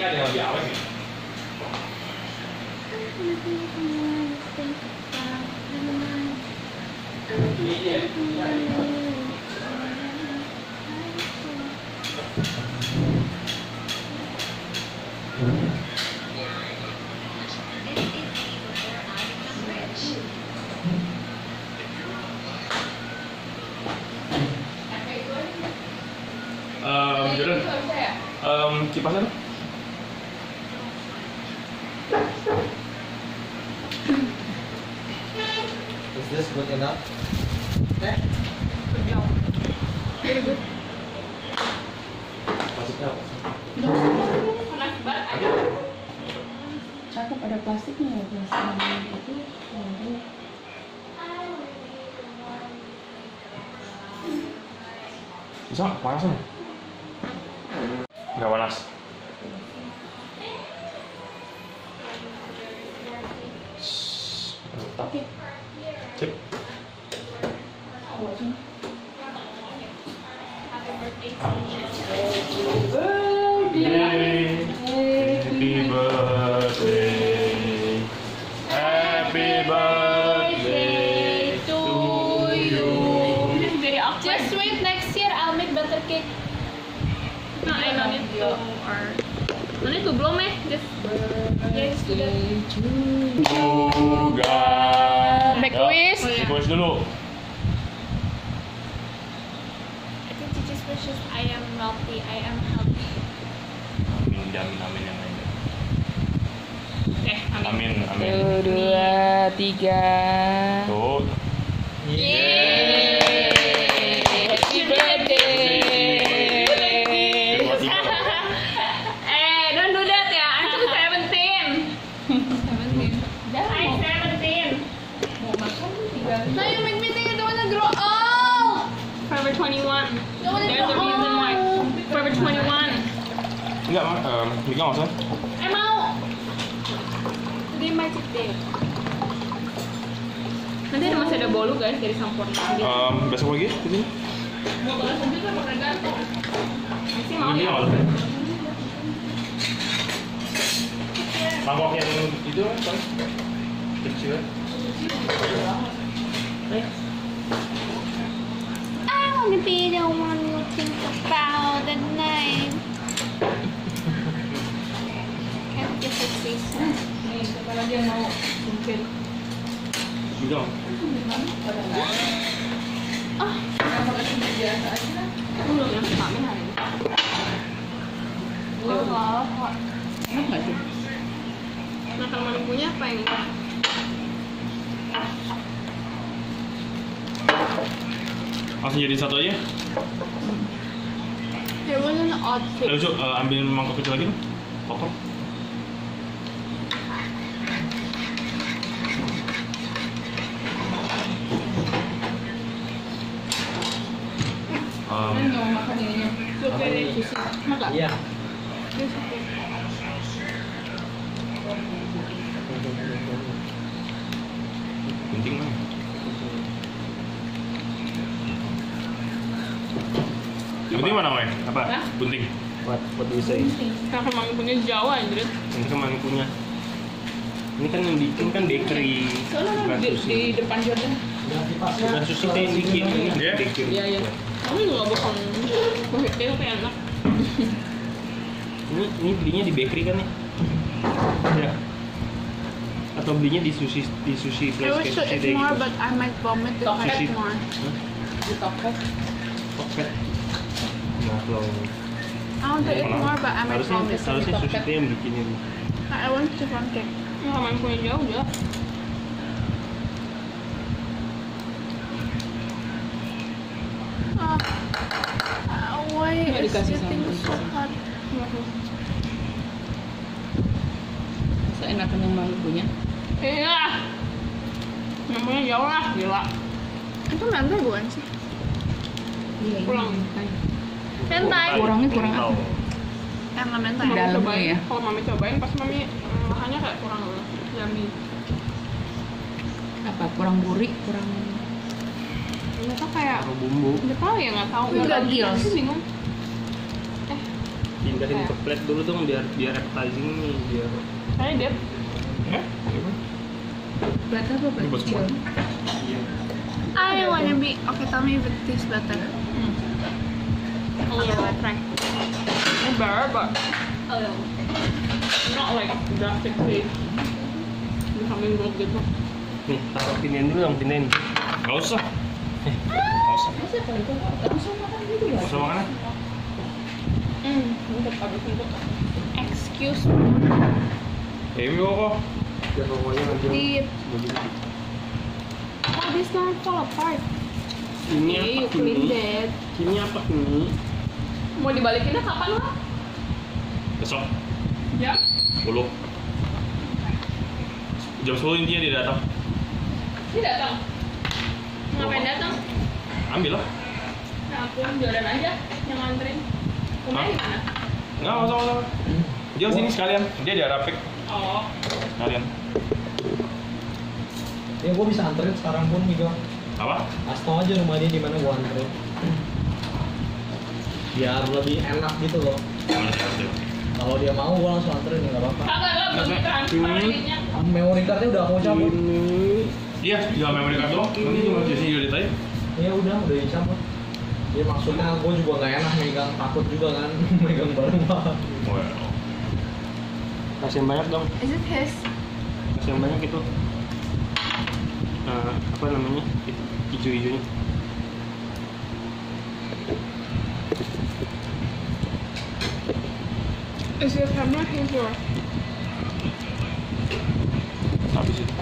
Ini ada yang lebih awet nih. Jordan, kipasnya tuh? Is this good enough? Very good. Maksudnya apa? Panas banget aja. Cakep, ada plastiknya ya, plastik itu. Bisa nggak? Panas nih? Nggak panas. Oke. Sip. Happy birthday. Happy birthday to you. Very awkward. Just wait, next year I'll make butter cake. No, I don't need to or no need to blow me. Just Juga. Make a wish. Make a wish dulu. I think Cici's wishes I am wealthy, I am healthy. Amin, amin yang lain. amin. Amin. 1, 2, 3. Tuh. Yay! Happy birthday! Don't do that ya. I'm too 17. 17. I'm 17. Mau makan tinggal. No, you make me think I don't wanna grow old! Forever 21. Don't wanna There's a grow reason why. old! Forever 21. Enggak, Mika nggak usah. Mau. Today my cheat day. Nanti masih ada bolu guys dari Sampurna. Besok lagi ke sini. Mau balas aja kan pakai gantung. Masih mau Ini ya? nggak usah. Mangkok yang itu kan kecil. I wanna be the one who think about the night. Can't get the face. Nih, siapa lagi yang mau mungkin? Juga. Kenapa nggak cuma biasa aja? Aku belum yang vitamin hari ini. Enak nggak sih? Nah kalau Mami punya apa yang ini? Langsung jadi satu aja. There was an odd Ayo, fit. Cuk, ambil mangkok kecil lagi dong. Kotor. Kan nggak mau makan ininya. Sushi. Makan? Iya. Penting kan? Bunting mana, Mai? Apa? Hah? Bunting. What do you say? Karena Mami punya Jawa anjir. Ini kan Mami punya. Ini kan yang bikin kan bakery. Soalnya Bukan di sushi. depan Jordan. Bukan sushi teh yang bikin ini Iya. bakery. Iya, iya. Mami juga bohong. Buat dia tapi enak. Ini belinya di bakery kan nih? Ya. Atau belinya di sushi I place wish to kayak sushi eat deh more, gitu. but I might vomit if I Sushi. eat more. Di Tokped. Tokped. Nah, kalau I want to eat more, but I might vomit. harusnya sushi teh yang bikin ini. I want chiffon cake. Nggak Mami punya jauh ya. Why Nggak is dikasih getting sama so Ceci. hot? Seenakan yang Mami punya. Iya. Yang punya jauh lah, gila. Itu mentai bukan sih? Iya, Kurang. Mentai. Kurangnya kurang apa? Yang nggak mentai. Mami Dalamnya cobain. ya? Kalau Mami cobain pas Mami makannya kayak kurang yummy. Apa? Kurang gurih, kurang. Nggak tahu kayak Taruh bumbu. nggak tahu ya nggak tahu. Nggak Nggak gils. Aku bingung. Pindahin ke plate dulu dong biar appetizing nih biar. Hai, Beb. Butter apa butter Buat semua. kecil? I wanna be. Okay, tell me if it tastes better. Oh, Okay, let's try. it's better, but a little. Not like drastically becoming good gitu. Nih, taruh pindahin dulu dong, pindahin. Gak usah. Gak usah. Masa kalau itu langsung makan gitu ya? Gak usah makan. Untuk habis untuk. Excuse me. Heavy kok. Biar pokoknya nanti. Deep. Oh, this don't fall apart. Ini Okay, you apa clean ini? that. Ini apa ini? Mau dibalikinnya kapan lah? Besok Ya. 10. Jam 10 intinya dia datang. Dia datang. Ngapain datang? Ambil lah. Nah, aku jualan aja yang nganterin. Rumahnya di mana? Enggak, sama-sama. Dia sini sekalian. Dia di Arapik Oh. sekalian. Ya gue bisa anterin sekarang pun nih Bang. Apa? Kasih tau aja rumah dia di mana gue anterin. Biar lebih enak gitu loh. Mana sih? Kalau dia mau gue langsung anterin ya nggak apa-apa. Kagak lah, belum transfer duitnya. Memory cardnya udah aku cabut. Ini. Iya, tinggal memory card doang. Nanti cuma Jesse Yudit aja. Ya udah dicabut. Ya maksudnya gue juga nggak enak megang, takut juga kan megang barang. Well. Kasihan banyak dong. Is it his? Kasihan banyak itu. Apa namanya? Hijau-hijaunya. Is your camera his or? Habis itu.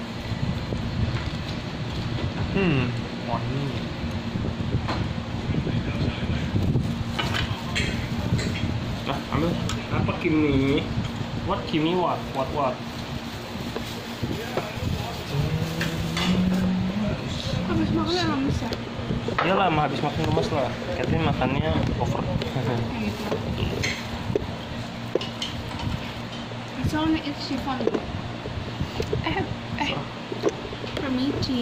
Wangi. Nah, ambil. Apa kimi? What kimi what? What? Habis makan lemes ya? Iyalah, mah habis makan lemas lah. Catherine makannya over. It's only it's chiffon. Permisi.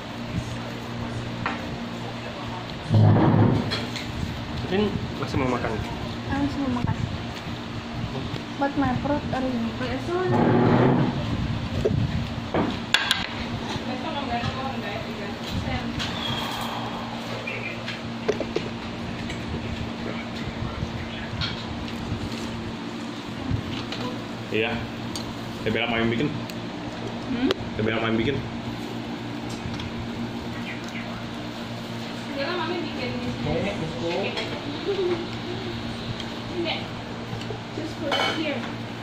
Catherine masih mau makan. Aku mau makan. Buat my perut harus it's only. Besok nggak ada orang diet juga. Iya. Saya bilang main bikin. Saya bilang main bikin. Sekarang mami bikin di sini. Enggak. Just put it here.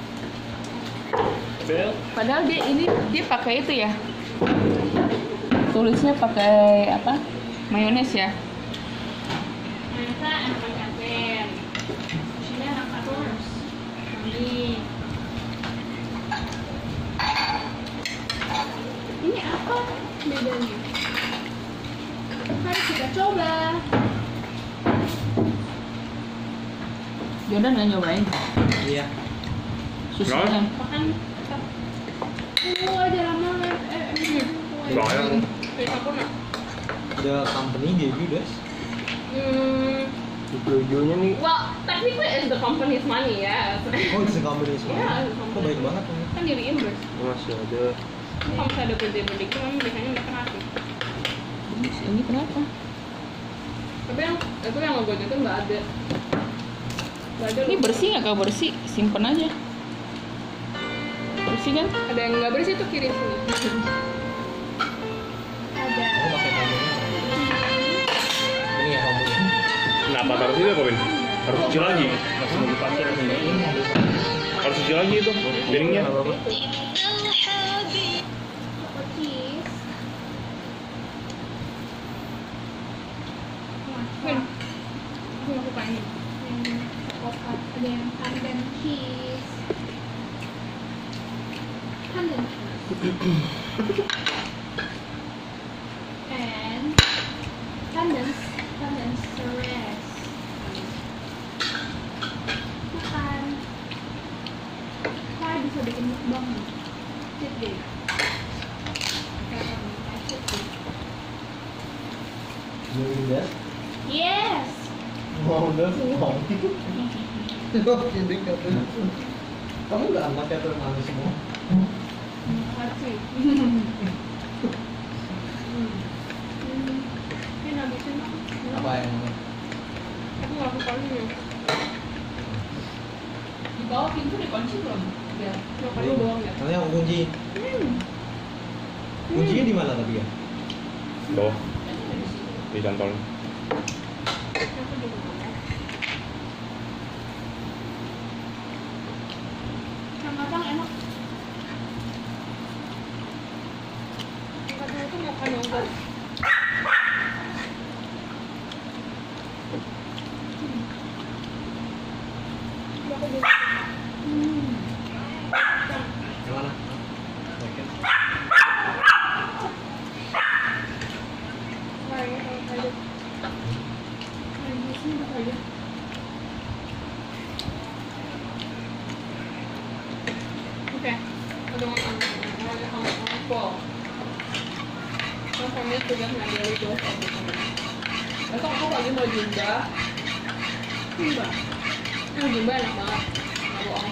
Bel. Padahal dia pakai itu ya. Tulisnya pakai apa? Mayones ya. Ternyata enak Catherine. Sushinya enak terus. Mami. Ini apa bedanya? Mari kita coba. Jordan nggak nyobain Iya. susunya. Makan Ada lama Soalnya dari Sampurna. The company debut guys. Hijau-hijaunya nih. Well, technically it's the company's money, yes. Oh it's the company semua. Iya, it's the Kok company. baik banget kan? Kan di reimburse. Masih ada. Kalau misalnya ada birthday gitu, mami biasanya udah kasih. Ini kenapa? Tapi yang itu yang logonya itu nggak ada. Nggak ada. Ini bersih nggak? Kalau bersih simpen aja. Bersih kan? Ada yang nggak bersih tuh kiri sini. ada. Aku pakai kamunya. Ini ya kamunya. kenapa taruh situ ya, Kevin? Harus cuci lagi. Masih mau dipakai nih. Harus cuci lagi itu piringnya. Cheese. Win. Aku mau coba ini. Coklat. Ada yang pandan cheese. Pandan cheese. And pandan stress. Makan. Saya bisa bikin mukbang nih. Sit deh. Doing that? Yes. Mau udah mau. Jadi katanya. Kamu nggak amat catur manis semua? Makasih. Ini habisin dong. Apa yang? Aku nggak suka ini. Di bawah pintu dikunci belum? Ya. Makanya doang ya. Nanti aku kunci. Kuncinya di mana tadi ya? Tuh, di kantong. Aku juga nggak mau. Yang matang enak. Yang matang itu makan yogurt. Aku juga. Yang mana? Oke. Kayaknya kalau kayak di sini aja. Oke, ada orang full. Rasanya sudah nggak dari dua besok aku lagi mau jumba. Jumba enak banget. Nggak bohong.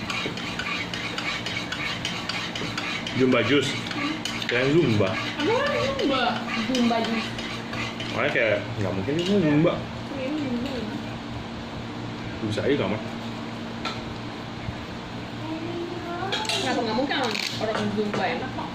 Jumba jus. Kayak Zumba. Ada orang jumba. Jumba jus. Makanya kayak nggak mungkin itu Zumba. Ini jumba. Bisa aja kamu. Kenapa nggak mungkin orang zumba enak kok?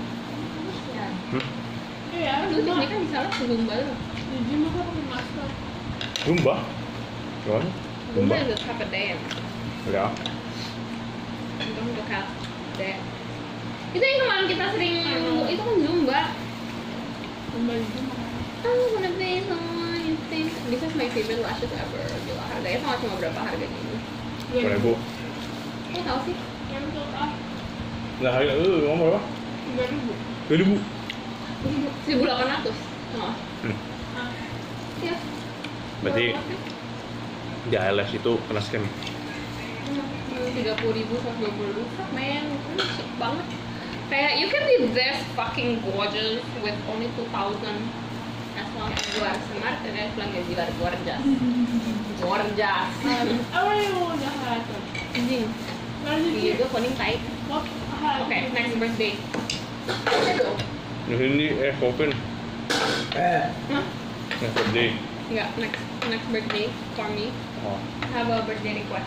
Iya, terus ini kan bisa lah zumba tuh. Di gym aku pakai masker. Zumba? Gimana? Zumba Zumba? is a tap a dance. Ya. Untuk tap dance. Itu yang kemarin kita sering itu kan zumba. Zumba itu. Oh, wanna be someone you think. This is my favorite lashes ever. Gila, harganya sama cuma berapa harganya ini? 2.000. Kok tahu sih? Yang itu ah. Nggak harga, ngomong berapa? 3.000. 2.000. 1.800. Oh. Iya. Berarti di eyelash itu kena scam. 30.000, 120.000, men, ini cheap banget. Kayak you can be this fucking gorgeous with only 2,000 as long as you are smart and as long as you are gorgeous. Gorgeous. Apa yang mau jahat? Anjing. Iya, gue kuning tai. Oke, next birthday. Aduh. Ini Copen. Hah? Next birthday. Enggak, next birthday for me. Oh. Have a birthday request.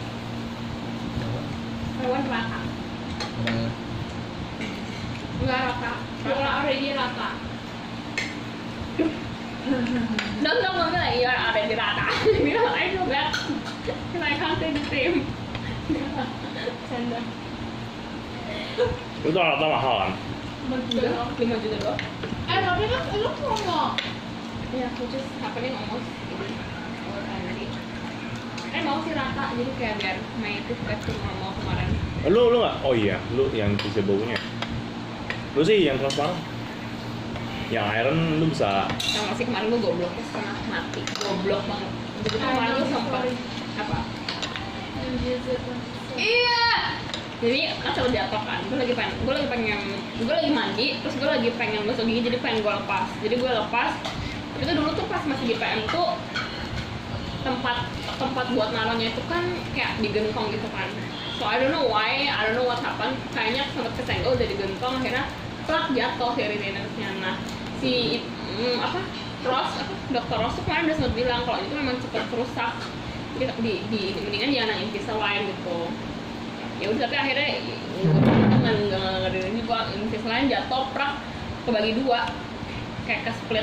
I want rata. Enggak rata. Rata already rata. Don't ngomong like you are already rata. I know that. And I can't say the same. Canda. Itu rata mahal kan? 5 juta doang. Tapi kan lu ngomong. Ya, which is happening almost already. Mau sih rata, jadi kayak biar main itu cuma mau kemarin. Lu nggak? Oh iya, lu yang visible-nya. Lu sih yang transparan. Yang iron lu bisa. Yang masih kemarin gue goblok, setengah mati, goblok banget. Jadi kemarin gue sempat apa? Iya. Jadi kan selalu jatuh kan. Gue lagi mandi, terus gue lagi pengen gosok gigi, jadi pengen gue lepas. Jadi gue lepas. Itu dulu tuh pas masih di PM tuh tempat buat naruhnya itu kan kayak digentong gitu kan. So I don't know why, I don't know what happened. Kayaknya sempat kesenggol jadi gentong, akhirnya plak jatuh si retainersnya. Nah si Dokter Ross tuh kemarin udah sempat bilang kalau itu memang cepat rusak. Di mendingan jangan yang Invisalign gitu. Ya udah, tapi akhirnya nggak juga Invisalign jatuh prak kebagi dua kayak ke split